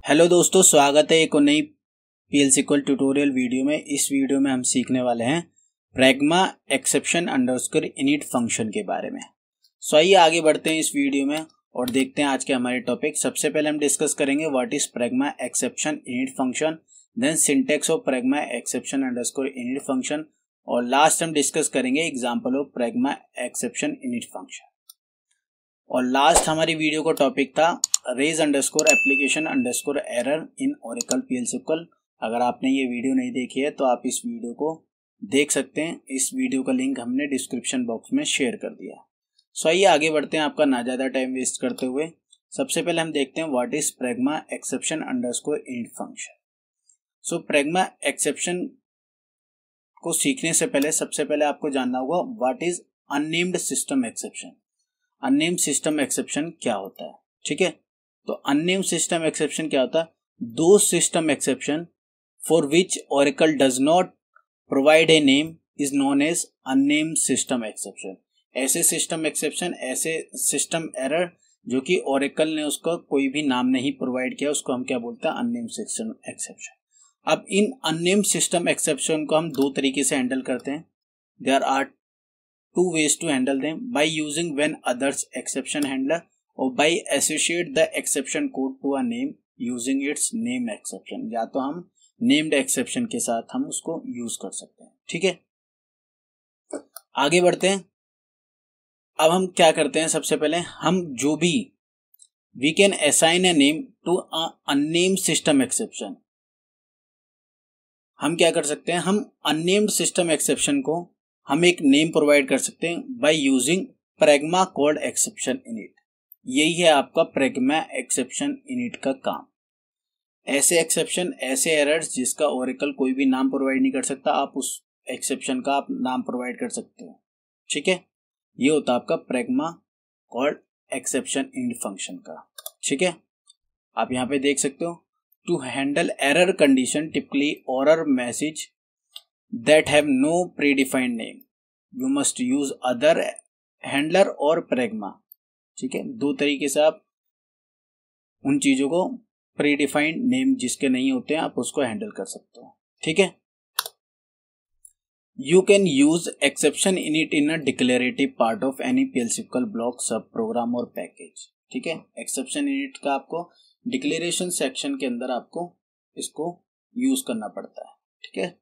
Hello दोस्तों, स्वागत है एक और नई PL/SQL ट्यूटोरियल वीडियो में। इस वीडियो में हम सीखने वाले हैं pragma exception underscore init function के बारे में। सो आइए आगे बढ़ते हैं इस वीडियो में और देखते हैं आज के हमारे टॉपिक। सबसे पहले हम डिस्कस करेंगे what is pragma exception init function, then syntax of pragma exception underscore init function, और लास्ट हम डिस्कस करेंगे example of pragma exception init function. और लास्ट हमारी वीडियो का टॉपिक था raise underscore application underscore error in Oracle PL/SQL। अगर आपने ये वीडियो नहीं देखी है तो आप इस वीडियो को देख सकते हैं। इस वीडियो का लिंक हमने डिस्क्रिप्शन बॉक्स में शेयर कर दिया। सो आइए आगे बढ़ते हैं आपका ना ज़्यादा टाइम वेस्ट करते हुए। सबसे पहले हम देखते हैं what is pragma exception underscore init function. So pragma exception को सीखने से पहले सबसे पहले आपको जानना होगा what is unnamed system exception. Unnamed system exception क्या होता है, ठीक है। तो अननेम्ड सिस्टम एक्सेप्शन क्या होता है? दो system exception for which Oracle does not provide a name is known as unnamed system exception. ऐसे सिस्टम एक्सेप्शन, ऐसे सिस्टम एरर जो कि ओरेकल ने उसका कोई भी नाम नहीं प्रोवाइड किया, उसको हम क्या बोलते हैं? Unnamed system exception. अब इन अननेम्ड सिस्टम एक्सेप्शन को हम दो तरीके से हैंडल करते हैं। There are two ways to handle them, by using when others exception handler or by associate the exception code to a name using its name exception। या तो हम named exception के साथ हम उसको यूज कर सकते हैं, ठीक है। आगे बढ़ते हैं। अब हम क्या करते हैं? सबसे पहले हम जो भी we can assign a name to a unnamed system exception। हम क्या कर सकते हैं? हम unnamed system exception को हम एक नेम प्रोवाइड कर सकते हैं by using pragma called exception init. यही है आपका प्रैग्मा एक्सेप्शन इनिट का काम। ऐसे एक्सेप्शन, ऐसे एरर्स जिसका ओरेकल कोई भी नाम प्रोवाइड नहीं कर सकता, आप उस एक्सेप्शन का आप नाम प्रोवाइड कर सकते हो, ठीक है। ये होता है आपका pragma called exception init function का, ठीक है। आप यहाँ पे देख सकते हो, to handle error condition typically error message that have no predefined name you must use other handler और प्रैग्मा, ठीक है। दो तरीके से आप उन चीजों को प्रीडिफाइंड नेम जिसके नहीं होते हैं आप उसको हैंडल कर सकते हो, ठीक है। You can use exception init in a declarative part of any PL/SQL block, सब प्रोग्राम और पैकेज, ठीक है। एक्सेप्शन इनिट का आपको डिक्लेरेशन सेक्शन के अंदर आपको इसको यूज करना पड़ता है, ठीक है।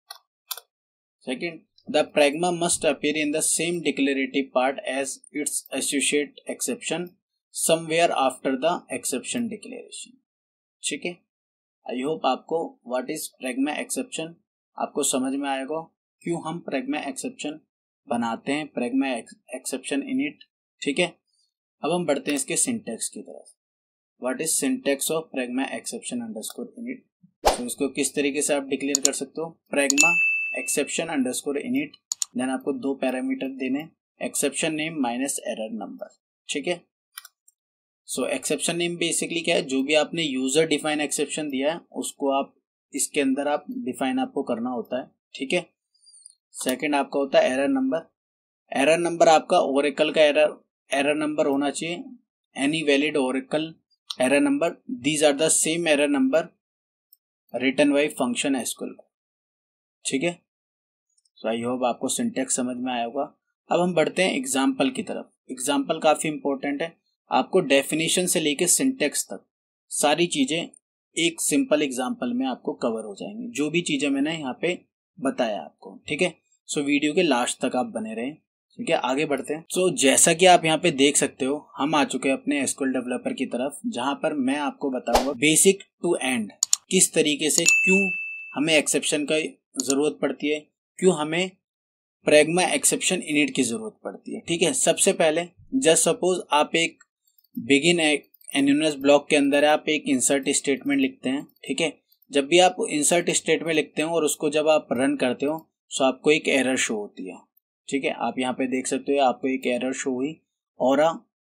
Second, the pragma must appear in the same declarative part as its associate exception somewhere after the exception declaration, ठीक है। आई होप आपको what is pragma exception आपको समझ में आएगा, क्यों हम pragma exception बनाते हैं, pragma exception init, ठीक है। अब हम बढ़ते हैं इसके सिंटेक्स की तरफ। what is syntax of pragma exception underscore init। तो इसको किस तरीके से आप डिक्लेयर कर सकते हो? pragma exception underscore init, then आपको दो पैरामीटर देने, exception name minus error number, ठीक है। सो एक्सेप्शन नेम बेसिकली क्या है? जो भी आपने यूजर डिफाइन एक्सेप्शन दिया है उसको आप इसके अंदर आप डिफाइन आपको करना होता है, ठीक है। सेकंड आपका होता है एरर नंबर। एरर नंबर आपका ओरेकल का एरर नंबर होना चाहिए, any valid Oracle error number, these are the same error number written by function SQL, ठीक है। सो आई होप आपको सिंटेक्स समझ में आया होगा। अब हम बढ़ते हैं एग्जाम्पल की तरफ। एग्जाम्पल काफी इंपॉर्टेंट है, आपको डेफिनेशन से लेके सिंटेक्स तक सारी चीजें एक सिंपल एग्जाम्पल में आपको कवर हो जाएंगी, जो भी चीजें मैंने यहाँ पे बताया आपको, ठीक है। सो वीडियो के लास्ट तक आप बने रहें, ठीक है। आगे बढ़ते हैं। सो जैसा कि आप यहाँ पे देख सकते हो, हम आ चुके हैं अपने एसक्यूएल डेवलपर की तरफ, जहां पर मैं आपको बताऊंगा बेसिक टू एंड किस तरीके से, क्यों हमें एक्सेप्शन का जरूरत पड़ती है, क्यों हमें प्रैग्मा एक्सेप्शन इनिट की जरूरत पड़ती है, ठीक है। सबसे पहले जस्ट सपोज आप एक बिगिन एनयूनस ब्लॉक के अंदर आप एक इंसर्ट स्टेटमेंट लिखते हैं, ठीक है। जब भी आप इंसर्ट स्टेटमेंट लिखते हो और उसको जब आप रन करते हो तो आपको एक एरर शो होती है, ठीक है। आप यहाँ पे देख सकते हो आपको एक एरर शो हुई, और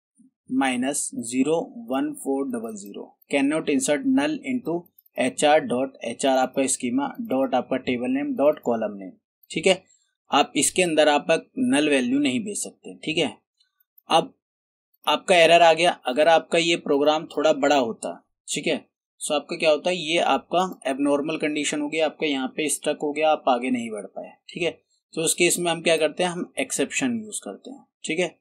-01400 can not insert null into HR.HR आपका स्कीमा डॉट आपका table name dot column name, ठीक है। आप इसके अंदर आप नल वैल्यू नहीं भेज सकते, ठीक है। अब आपका एरर आ गया। अगर आपका ये प्रोग्राम थोड़ा बड़ा होता, ठीक है, सो आपका क्या होता है, ये आपका एबनॉर्मल कंडीशन हो गया, आपका यहाँ पे स्टक हो गया, आप आगे नहीं बढ़ पाए। ठीक है, तो उस केस में हम क्या करते हैं, हम एक्सेप्शन यूज करते हैं। ठीक है,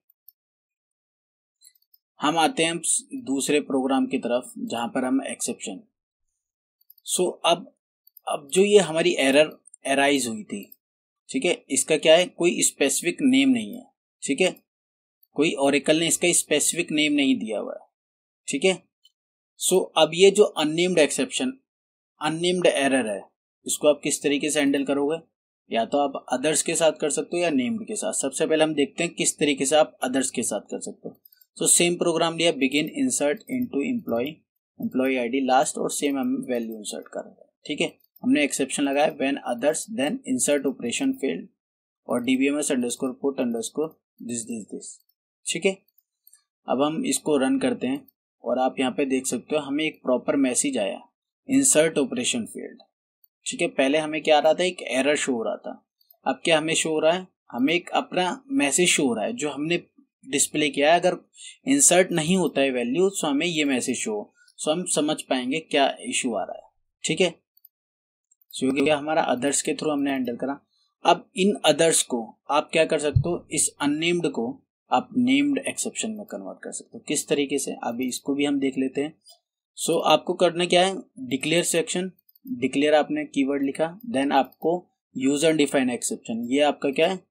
हम आते हैं दूसरे प्रोग्राम की तरफ जहां पर हम एक्सेप्शन। सो अब जो ये हमारी एरर एराइज हुई थी, ठीक है, इसका क्या है, कोई स्पेसिफिक नेम नहीं है। ठीक है, कोई ओरेकल ने इसका स्पेसिफिक नेम नहीं दिया हुआ है। ठीक है, सो अब ये जो अननेम्ड एक्सेप्शन, अननेम्ड एरर है, इसको आप किस तरीके से हैंडल करोगे, या तो आप अदर्स के साथ कर सकते हो या नेम्ड के साथ। सबसे पहले हम देखते हैं किस तरीके से आप अदर्स के साथ कर सकते हो। तो सेम प्रोग्राम लिया, begin insert into employ ID last, और सेम हम वैल्यू इंसर्ट कर रहे हैं। ठीक है, हमने एक्सेप्शन लगाया when others then insert operation failed और DBMS underscore put underscore this. ठीक है, अब हम इसको रन करते हैं और आप यहाँ पे देख सकते हो हमें एक प्रॉपर मैसेज आया, इंसर्ट ऑपरेशन फेल्ड। ठीक है, पहले हमें क्या आ रहा था, एक एरर शो हो रहा था। अब क्या हमें शो हो रहा है, हमें एक अपना मैसेज शो हो रहा है जो हमने डिस्प्ले किया है। अगर इंसर्ट नहीं होता है वैल्यू तो हमें ये मैसेज शो, सो हम समझ पाएंगे क्या इशू आ रहा है। ठीक है, सो क्या हमारा अदर्स के थ्रू हमने हैंडल करा। अब इन अदर्स को आप क्या कर सकते हो, इस अननेम्ड को आप नेम्ड एक्सेप्शन में कन्वर्ट कर सकते हो। किस तरीके से, अभी इसको भी हम देख लेते हैं। सो आपको करना क्या है, डिक्लेयर सेक्शन, डिक्लेयर आपने कीवर्ड लिखा, देन आपको यूजर डिफाइन एक्सेप्शन, ये आपका क्या है,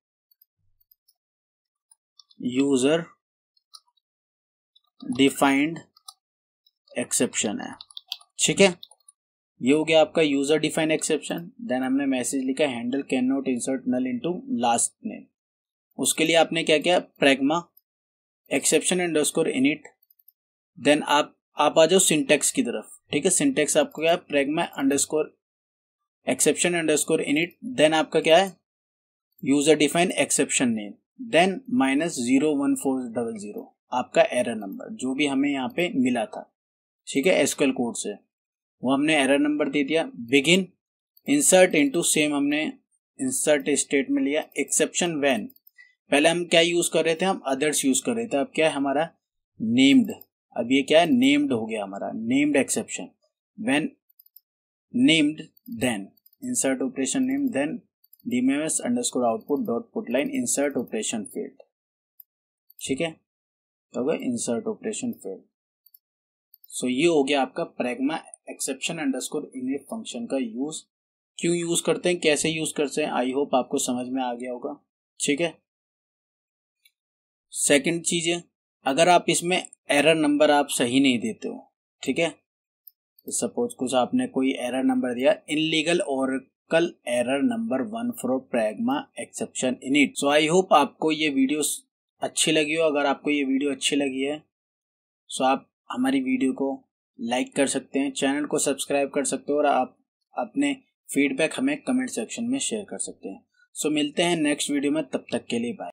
यूजर डिफाइंड एक्सेप्शन है। ठीक है, ये हो गया आपका यूजर डिफाइंड एक्सेप्शन। देन हमने मैसेज लिखा, handle can not insert null into last name. उसके लिए आपने क्या किया, pragma exception underscore init. Then आप आ जाओ सिंटेक्स की तरफ। ठीक है, सिंटेक्स आपको क्या है, pragma underscore exception underscore init, then आपका क्या है, user define exception name, then -01400 आपका एरर नंबर जो भी हमें यहाँ पे मिला था। ठीक है, एसक्यूएल कोड से वो हमने एरर नंबर दे दिया। बिगिन इंसर्ट इनटू, सेम हमने इंसर्ट स्टेट में लिया, एक्सेप्शन व्हेन, पहले हम क्या यूज कर रहे थे, हम अदर्स यूज कर रहे थे, अब क्या है हमारा नेम्ड, अब ये क्या है, नेम्ड हो गया हमारा, named exception. When named then insert operation name, then DMS underscore output dot put line insert operation failed. ठीक है, तो इंसर्ट ऑपरेशन फेल्ड। सो ये हो गया आपका pragma exception underscore init function का यूज। क्यों यूज करते हैं, कैसे यूज करते हैं, आई होप आपको समझ में आ गया होगा। ठीक है, सेकंड चीज है, अगर आप इसमें एरर नंबर आप सही नहीं देते हो, ठीक है, सपोज कुछ आपने कोई एरर नंबर दिया, illegal Oracle error number 1 for pragma exception init. So I hope आपको ये वीडियो अच्छी लगी हो। अगर आपको ये वीडियो अच्छी लगी है सो आप हमारी वीडियो को लाइक कर सकते हैं, चैनल को सब्सक्राइब कर सकते हो और आप अपने फीडबैक हमें कमेंट सेक्शन में शेयर कर सकते हैं। सो मिलते हैं नेक्स्ट वीडियो में, तब तक के लिए बाय।